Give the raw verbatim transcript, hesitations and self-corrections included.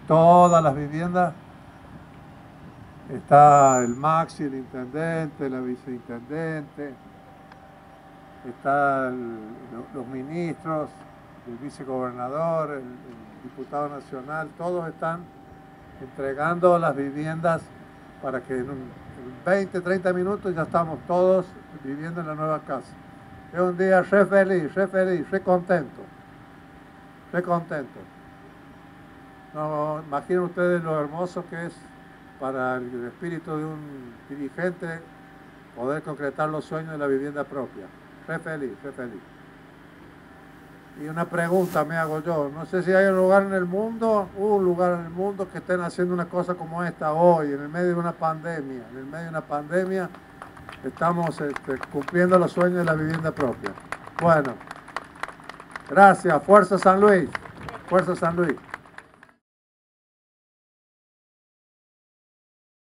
todas las viviendas. Está el maxi, el intendente, la viceintendente, están los ministros, el vicegobernador, el, el diputado nacional, todos están entregando las viviendas para que en, un, en veinte, treinta minutos ya estamos todos viviendo en la nueva casa. Es un día re feliz, re feliz, re contento, re contento. No, imaginen ustedes lo hermoso que es para el espíritu de un dirigente poder concretar los sueños de la vivienda propia. Re feliz, re feliz. Y una pregunta me hago yo, no sé si hay un lugar en el mundo, un lugar en el mundo que estén haciendo una cosa como esta hoy, en el medio de una pandemia. En el medio de una pandemia estamos este, cumpliendo los sueños de la vivienda propia. Bueno, gracias. Fuerza San Luis. Fuerza San Luis.